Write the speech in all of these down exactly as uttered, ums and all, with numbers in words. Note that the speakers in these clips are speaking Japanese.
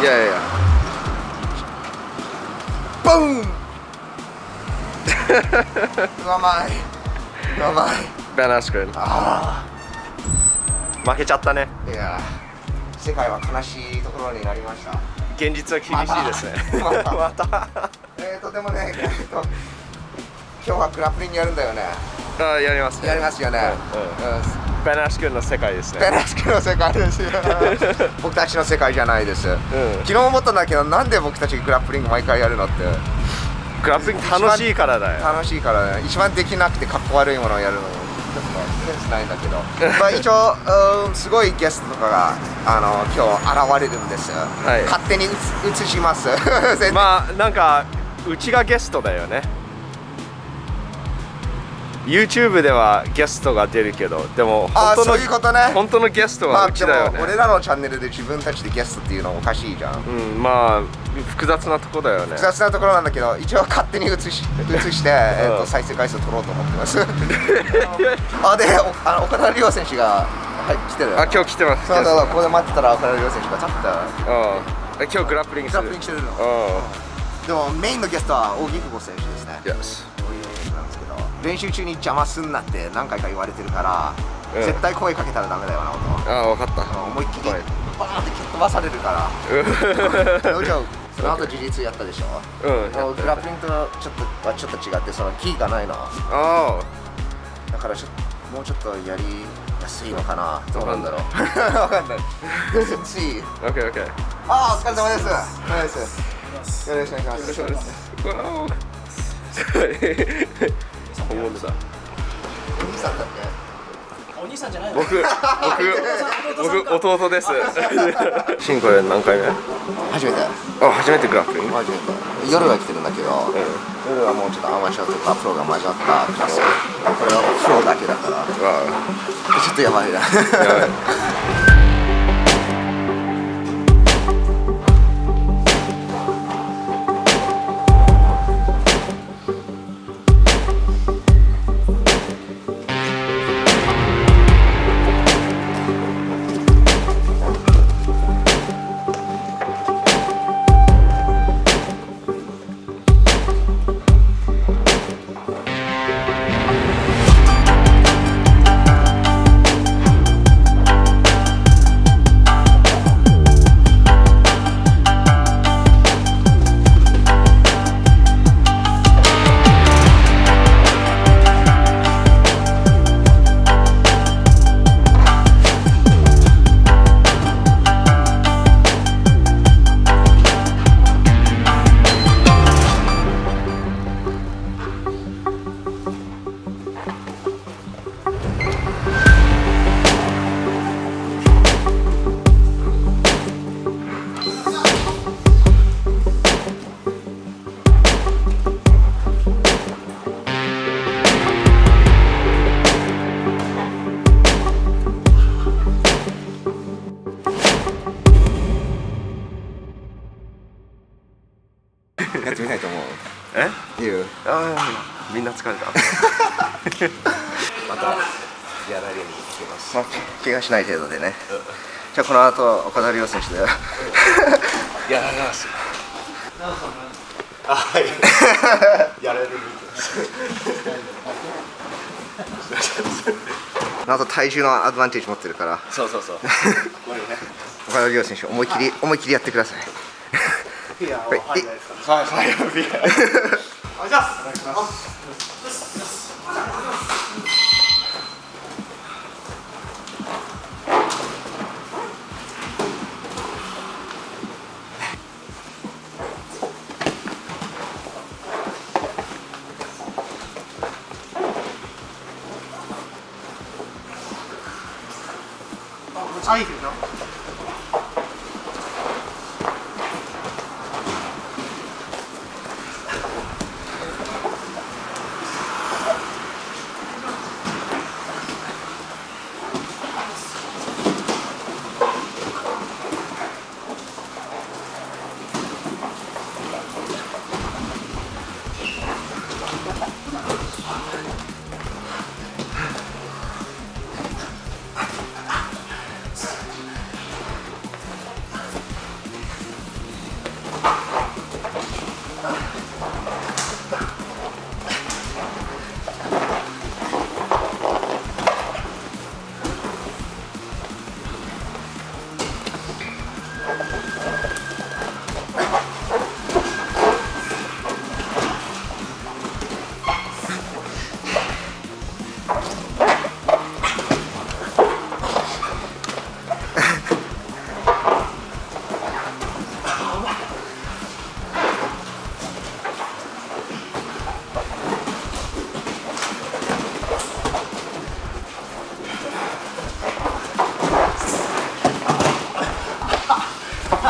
いやいや。 ボーンうまいうまい。 ベン・アスクリン。 あ負けちゃったね。 あ、いや世界は悲しいところになりました。 現実は厳しいですね。 またまた。 えーとでもね、えーと今日はグラップリングやるんだよね。 あ、やりますね。 やりますよね。 うんうんベン・アスクリンの世界ですね。 ベン・アスクリンの世界ですよ。僕たちの世界じゃないです。 うん。 昨日思ったんだけど、なんで僕たちグラップリング毎回やるのって。 グラップリング楽しいからだよ。 楽しいからね。一番できなくてかっこ悪いものをやるの。ちょっとセンスないんだけど。まあ一応、うん、すごいゲストとかがあの今日現れるんです。 はい勝手に映します。 まあなんかうちがゲストだよね。YouTube ではゲストが出るけど、でもあー本当のそういうことね。 本当のゲストまあはうちだよね。 でも俺らのチャンネルで自分たちでゲストっていうのはおかしいじゃん。 うん、まあ複雑なとこだよね。 複雑なところなんだけど、一応勝手に映し映して、えっと再生回数取ろうと思ってます。あで、おあの岡田亮選手が、はい、来てるよ。 あ、今日来てます。 そうそうそう、ここで待ってたら岡田亮選手がちょっとうん。え今日グラップリングする。 グラップリングしてるの。 うん。 でもメインのゲストは大木久保選手ですね。 Yes。 そういう選手なんですけど、練習中に邪魔すんなって何回か言われてるから、 うん絶対声かけたらダメだよな、音。 ああ、わかった。 思いっきりはいバーンって蹴っ飛ばされるから。どうじゃその後自立やったでしょ。 うん。 あのグラップリングとちょっとはちょっと違って、そのキーがないの。 あだからちょっともうちょっとやりやすいのかな。どうなんだろう。 わわかんない。See。 あ。オッケーオッケー。 ああ、お疲れ様です。お疲れ様です。よろしくお願いします。よろしくお願いします。 わお。本物だ。 お兄さんだっけ？ お兄さんじゃないの？ 僕僕僕弟です。シンこれ何回目？ 初めて。 あ、初めてグラップリング。 初めて。夜は来てるんだけど、夜はもうちょっとアマチュアとかプロが混ざったクラス。これはプロだけだから、 わちょっとやばいな。 あ。やばい。 やってみたいと思う。 え？ 言う。 ああ、みんな疲れた。 またやられるに行きます。まあ、怪我しない程度でね。じゃあこの後岡田亮選手でやられます。あ、はい。やられるに行きます。あと体重のアドバンテージ持ってるから。そうそうそう。岡田亮選手思い切り思い切りやってください。はい。はい。はい。お願いします。あ、いいですよ。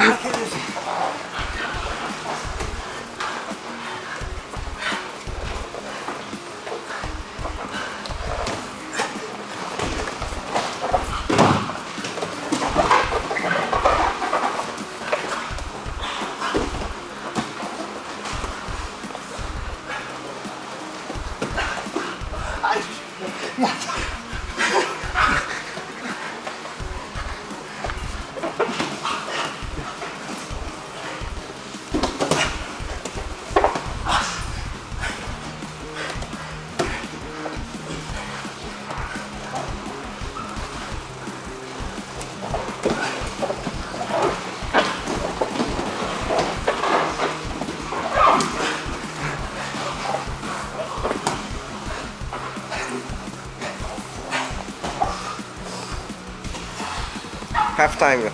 ハーフタイム。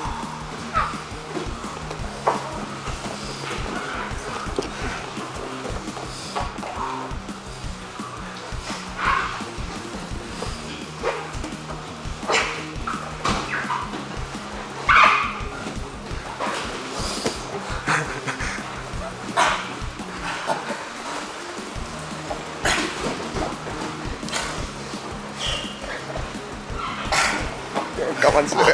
我慢する。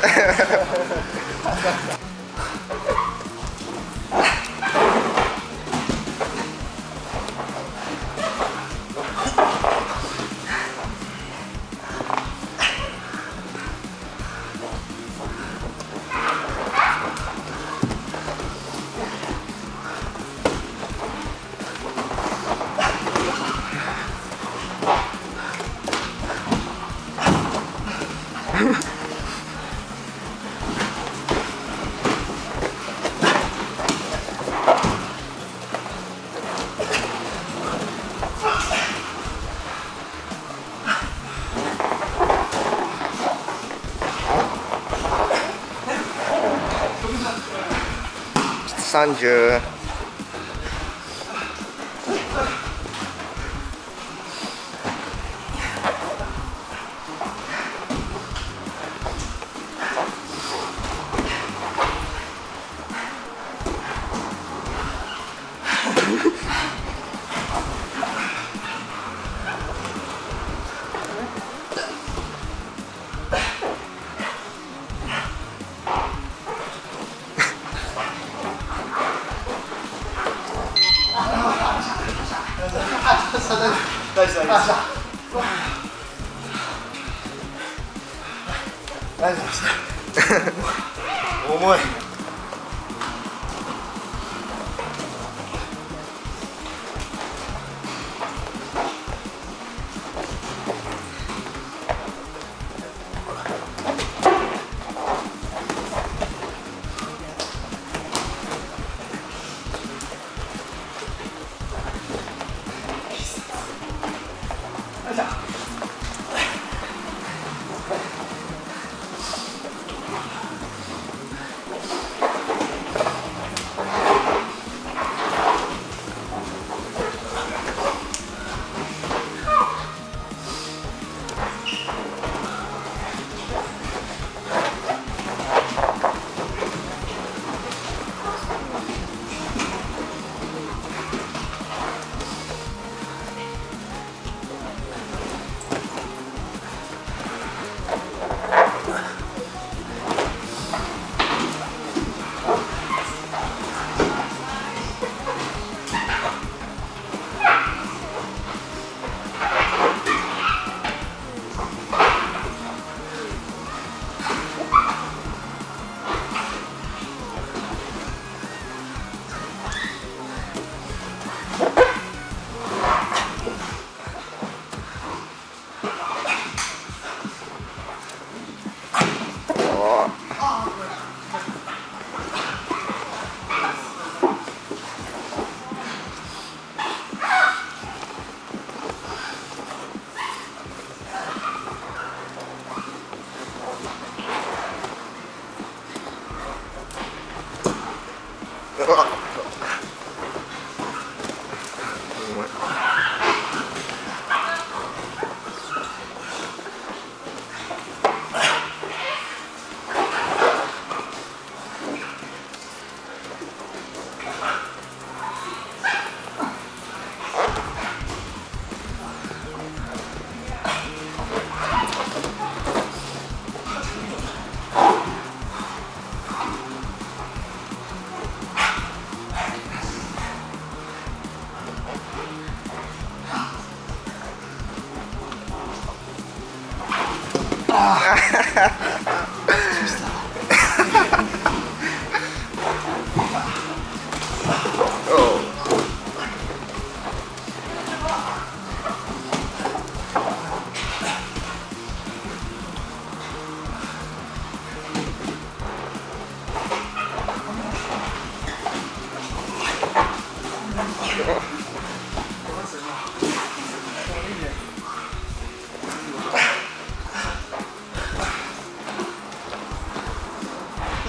さんじゅう。大丈夫大丈夫。重い。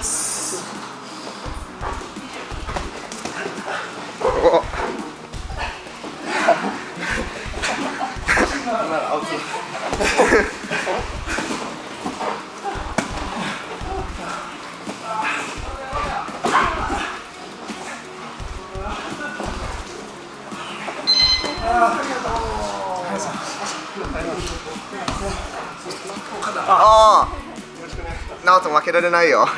おああ、ナオト負けられないよ。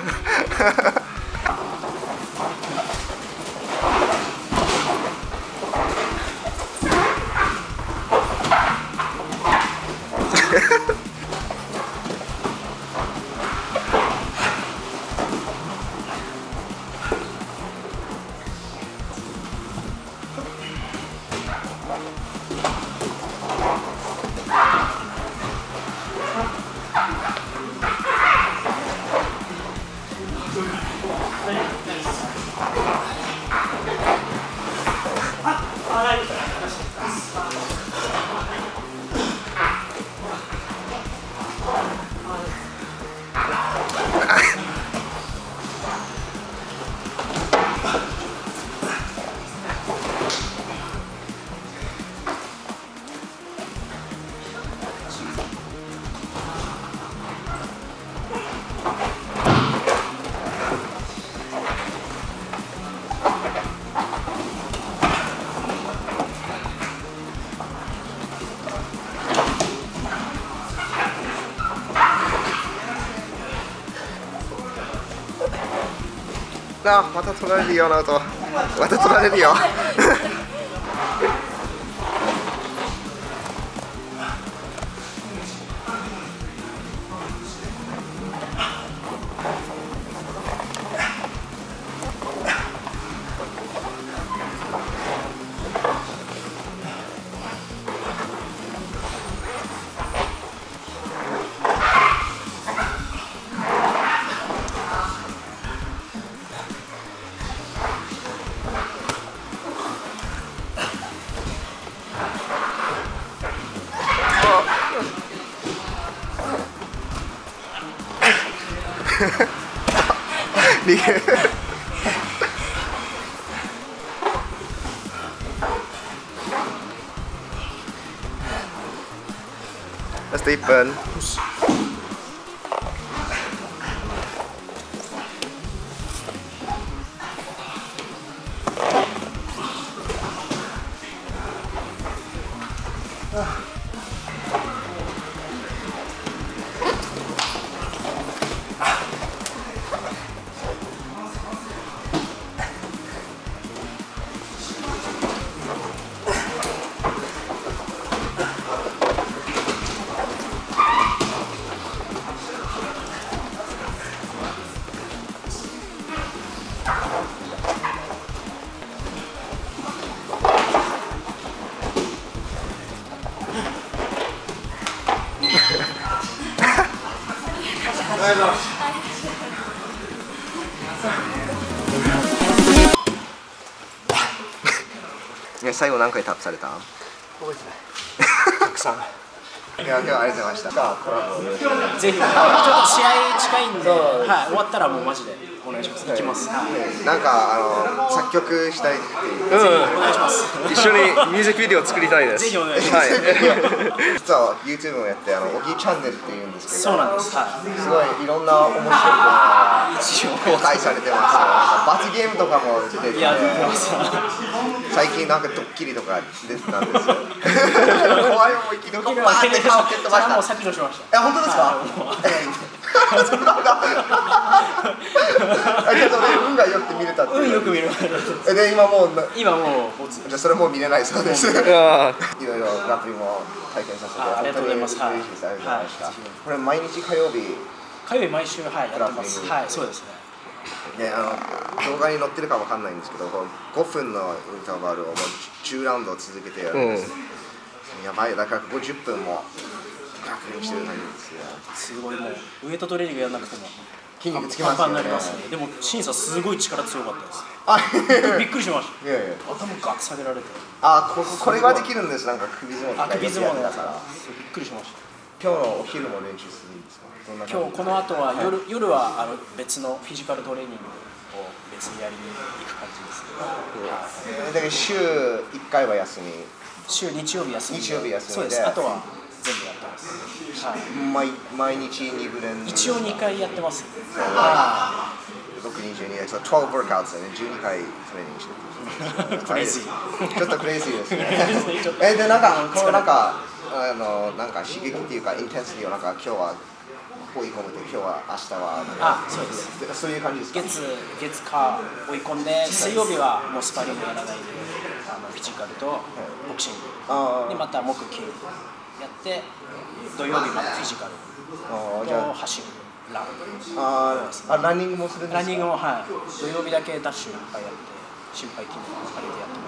なあ、また取られるよ、ナオト。また取られるよ。逃げる。ラストいっぷん。ね、最後何回タップされた？ 覚えてない。たくさん。 いや、今日はありがとうございました。 ぜひ、ちょっと試合近いんで、はい、終わったらもうマジでお願いします。行きます。 なんかあの作曲したいっていう。 お願いします。 一緒にミュージックビデオを作りたいです。 ぜひお願いします。 実は YouTube もやってあのオギーチャンネルっていうんですけど、 そうなんです。はい。 すごいいろんな面白いことが公開されてますよ。なんか罰ゲームとかも出てて、 いや、出てます。 最近なんかドッキリとか出てたんですよ。怖い思い切りバーって顔蹴っ飛ばした。 もう削除しました。 え、本当ですか？そうなんだ。あ、けどね、運がよく見れたって。 運よく見れました。 で、今もう今もうじゃあそれもう見れないそうです。いろいろグラップリングも体験させてありがとうございます。 嬉しいです。ありがとうございました。これ毎日火曜日。 火曜日毎週はいやってます。はい、そうですね。 ね、あの動画に載ってるかわかんないんですけど、ごふんのインターバルをもうじゅうラウンド続けてやるんです。やばい、だからごじゅっぷんもグラップリングしてる感じですよ。 すごい、もうウエイトトレーニングやらなくても筋肉つきますよね。 パンパンになりますね。でも審査すごい力強かったです。 あ、 びっくりしました。 いやいや、 頭ガッと下げられて。 あ、ここれができるんです。なんか首相撲とか首相撲だからびっくりしました。 ピ今日のお昼も練習するんですか？ 今日この後は夜、はい、夜はあの別のフィジカルトレーニングを別にやりに行く感じですね。 はい、だけど週いっかいは休み。 週日曜日休みで。 日曜日休みで。 そうです。あとは全部やってます。はい、 毎毎日にぶ練。 一応にかいやってます。 はい。僕にじゅうにで、そうじゅうにワークアウトでね、じゅうにかいトレーニングしてる。 クレイジー。 ちょっとクレイジーですね。えでなんかこうなんかあのなんか刺激っていうかインテンシティをなんか今日は追い込むで今日は明日はあそうです。 そういう感じですか？ 月月火追い込んで水曜日はもうスパリングやらないであのフィジカルとボクシング、はい、でまた木金やって土曜日またフィジカルと走る。ランああ、ランニングもするんですか？ ランニングもはい。土曜日だけダッシュいっぱいやって、心肺筋肉を上げてやってます。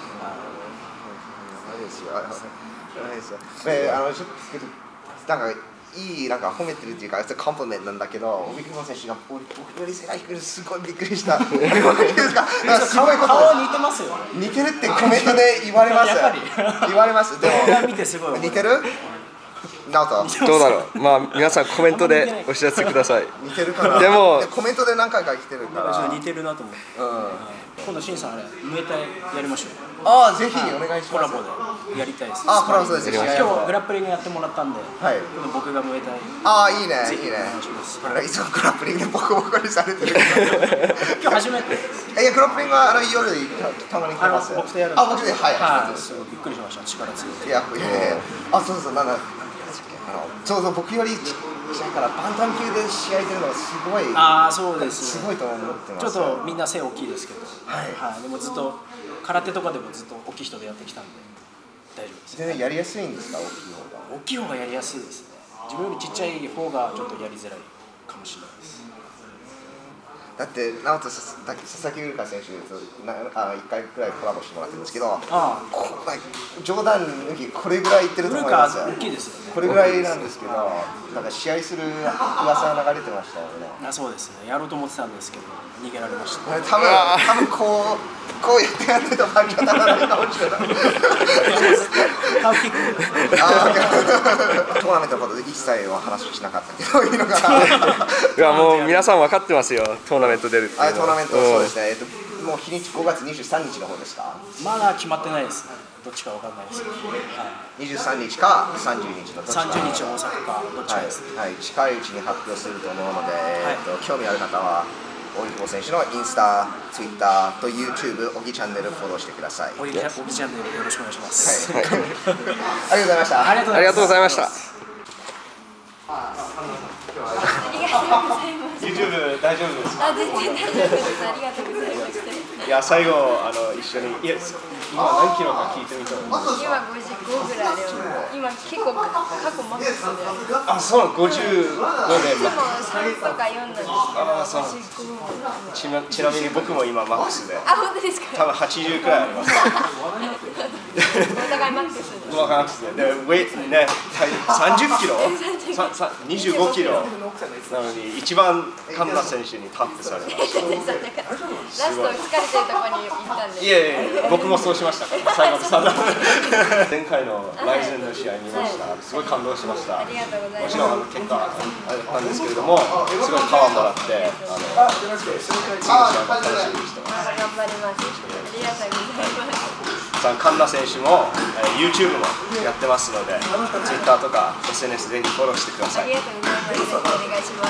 あれですよ。あれですよ。えあのちょっとなんかいいなんか褒めてるっていうか、コンプリメントなんだけど、ビッグボン選手が僕より背が低いすごいびっくりした。すごいこと。 顔似てますよ。 似てるってコメントで言われます。言われます。でも見てすごい似てる？ どうだろう。まあ皆さんコメントでお知らせください。 似てるかな。 でもコメントで何回か来てるから。 似てるなと思って。今度シンさんあれムエタイやりましょう。 ああぜひお願いします。 コラボでやりたいです。 あコラボです。 今日グラップリングやってもらったんで、僕がムエタイ。 ああいいねいいね。いつもグラップリングボコボコにされてる。 今日初めて。 いやグラップリングはあの夜たまに来ます。 僕とやる。 あ僕ではいはい。びっくりしました。力強い。 いやいやいや。あそうそうなんだ。あのそうそう僕よりちっちゃいからバンタム級で試合出るのがすごいああそうです、 すごいと思ってます。 ちょっとみんな背大きいですけど、 はい、 はい、でもずっと空手とかでもずっと大きい人でやってきたんで大丈夫です。 全然やりやすいんですか？大きい方が。 大きい方がやりやすいですね。自分よりちっちゃい方がちょっとやりづらいかもしれないです。 だって直人佐々木優香選手とあいっかいくらいコラボしてもらってるんですけど、ああこ冗談抜きこれぐらいいってると思いますよ。 大きいですよね。 これぐらいなんですけど、なんか試合する噂が流れてましたよね。 あそうですね。やろうと思ってたんですけど逃げられました。 多分多分こうこうやってやってると負け当たらないかもしれない。 タフキック。 トーナメントのことで一切は話しなかったけどいいのかな。 いやもう皆さん分かってますよ。トーナメント出るっていうのは。 あトーナメントそうですね。えっともう日にちごがつにじゅうさんにちの方ですか？ まだ決まってないですね。どっちかわかんないです。 にじゅうさんにちかさんじゅうにちのどっちか。 さんじゅうにち大阪かどっちかです。 はい近いうちに発表すると思うので、えっと興味ある方は大木久保選手のインスタ、ツイッターと YouTube 小木チャンネルフォローしてください。 小木チャンネルよろしくお願いします。 はい。ありがとうございました。 ありがとうございました。 YouTube 大丈夫ですか？ あ、全然大丈夫です。ありがとうございました。 いや最後あの一緒にいや今何キロか聞いてみたんです。 今ごじゅうごぐらいで、今結構過去マックスで。 あ、そうごじゅうごで。 いつもさんとかよんなんですけど。 あ、そう。ちなちなみに僕も今マックスで。 あ、本当ですか？ 多分はちじゅうくらいあります。 お互いマックスで。 お互いマックスで。で、ウェイトねさんじゅっキロ、にじゅうごキロなのに一番神田選手にタップされました。 ラスト疲れてるところに行ったんで。 いやいや僕もそうしました。最後のさんだん前回のライゼンの試合見ました。すごい感動しました。 ありがとうございます。 もちろんあの結果あれだったんですけれども、すごいパワーもらってあの次の試合も楽しみにしてます。 頑張ります。ありがとうございます。 さあ神田選手も、えー、YouTube もやってますので、Twitter とか エスエヌエス ぜひフォローしてください。 ありがとうございます。お願いします。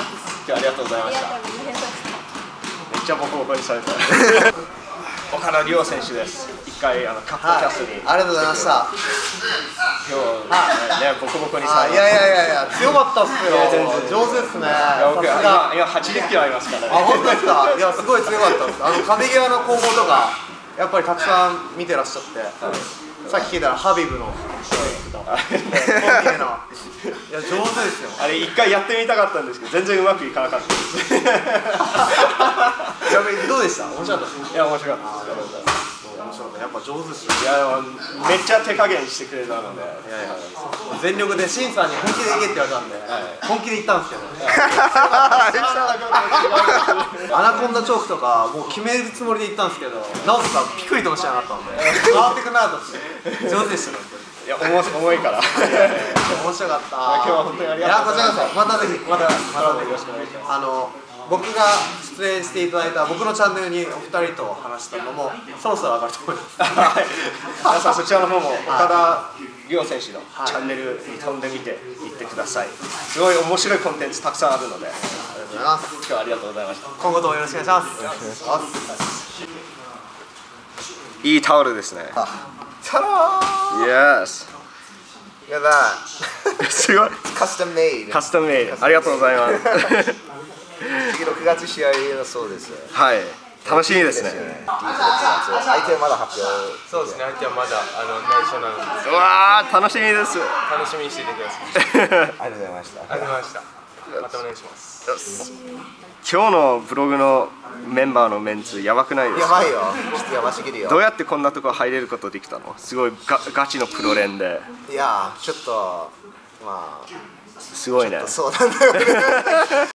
今日はありがとうございました。 ありがとうございました。 めっちゃボコボコにされた。岡田亮選手です。一回あのカップキャストに、 はい、ありがとうございました。 今日、ね、ボコボコにされました。いやいやいやいや強かったっすよ。上手ですね。 いや僕今今はちじゅっキロありますからね。 あ本当ですか。いやすごい強かったです。あの壁際の攻防とかやっぱりたくさん見てらっしゃって、はい、さっき聞いたらハビブの。いや上手ですよ。 あれ一回やってみたかったんですけど全然うまくいかなかったです。 どうでした？面白かったです。 いや面白かったです。 面白かった。やっぱ上手ですよ。 いやめっちゃ手加減してくれたので、いやいや全力でシンさんに本気でいけって言われたんで、はい、本気でいったんですけど。アナコンダチョークとかもう決めるつもりでいったんですけど、直人さんピクリともしなかったんで、変わってくなと思って上手でしたね。 いいや重いから。面白かった。 今日は本当にありがとうございます。 いやこちらこそまたぜひまたまたよろしくお願いします。 あの僕が出演していただいた僕のチャンネルにお二人と話したのもそろそろ上がると思います。 皆さんそちらの方も岡田亮選手のチャンネルに飛んでみて行ってください。すごい面白いコンテンツたくさんあるので。ありがとうございます。今日はありがとうございました。 今後ともよろしくお願いします。よろしくお願いします。 いいタオルですね。 たらー Yes。 やだすごい。 カスタムメイドカスタムメイド。ありがとうございます。 次のくがつ試合だそうです。 はい。楽しみですね。 相手はまだ発表。 そうですね。相手はまだあの内緒なので。 うわー楽しみです。 楽しみにしていてください。 ありがとうございました。 ありがとうございました。またお願いします。 今日のブログのメンバーのメンツやばくないですか？ やばいよ。ちょっとやばすぎるよ。 どうやってこんなとこ入れることできたの？すごいガガチのプロ連で。 いやーちょっとまあすごいね。 そうなんだよね。